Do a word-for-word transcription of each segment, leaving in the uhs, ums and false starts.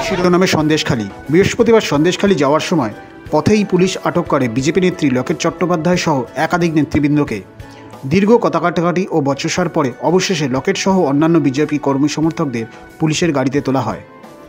শিরোনামে সন্দেশখালী। বৃহস্পতিবার সন্দেশখালী যাওয়ার সময় পথেই পুলিশ আটক করে বিজেপি নেত্রী লকেট চট্টোপাধ্যায় সহ একাধিক নেতৃবৃন্দকে। দীর্ঘ কথা কাটাকাটি ও বচসার পরে অবশেষে লকেট সহ অন্যান্য বিজেপি কর্মী সমর্থকদের পুলিশের গাড়িতে তোলা হয়।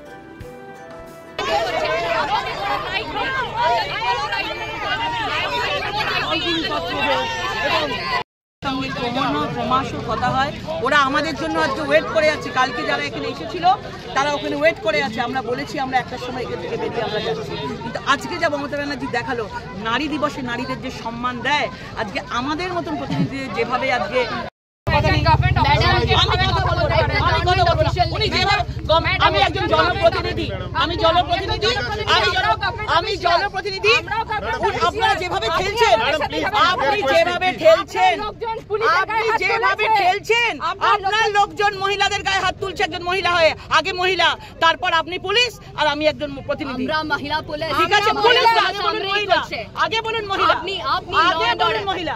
কথা হয় ওরা আমাদের জন্য আজকে ওয়েট করে আছে। কালকে যারা এখানে এসেছিল তারা ওখানে ওয়েট করে আছে। আমরা বলেছি আমরা একটার সময় এখান থেকে বেরিয়ে আমরা যাচ্ছি, কিন্তু আজকে যা মমতা ব্যানার্জি দেখালো, নারী দিবসে নারীদের যে সম্মান দেয়, আজকে আমাদের মতন প্রতিনিধিদের যেভাবে আজকে আমি একজন জনপ্রতিনিধি আমি জনপ্রতিনিধি আমি জনপ্রতিনিধি আপনারা যেভাবে ঠেলছেন আপনি যেভাবে ঠেলছেন আপনি যেভাবে ঠেলছেন আপনার লোকজন মহিলাদের গায়ে হাত তুলছে। একজন মহিলা হয়ে, আগে মহিলা, তারপর আপনি পুলিশ, আর আমি একজন প্রতিনিধি। ঠিক আছে, পুলিশ আগে বলুন মহিলা, আগে বলুন মহিলা, আগে বলুন মহিলা,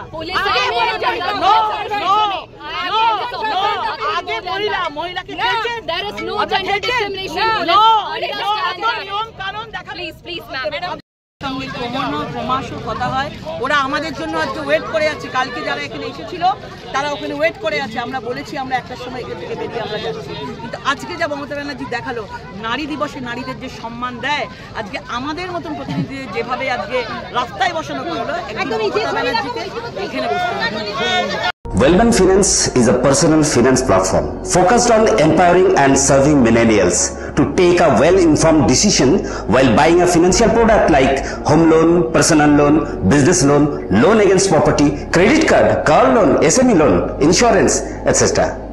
আগে মহিলা মহিলাকে ঠেলছেন। There is no gender discrimination. No, no, নিয়ম কানুন দেখা। Please, please, ma'am. সঙ্গে ক্রমাশু কথা হয় ওরা আমাদের জন্য আজকে ওয়েট করে আছে। কালকে যারা এখানে এসেছিল তারা ওখানে ওয়েট করে আছে। আমরা বলেছি আমরা একটার সময় এখান থেকে বেরিয়ে আমরা যাচ্ছি, কিন্তু আজকে যা মমতা ব্যানার্জি দেখালো, নারী দিবসে নারীদের যে সম্মান দেয়, আজকে আমাদের মতন প্রতিনিধিদের যেভাবে আজকে রাস্তায় বসানো হলো, একদম মমতা ব্যানার্জিকে এখানে বসতে হবে। Wellman Finance is a personal finance platform focused on empowering and serving millennials to take a well-informed decision while buying a financial product like home loan, personal loan, business loan, loan against property, credit card, car loan, S M E loan, insurance, et cetera.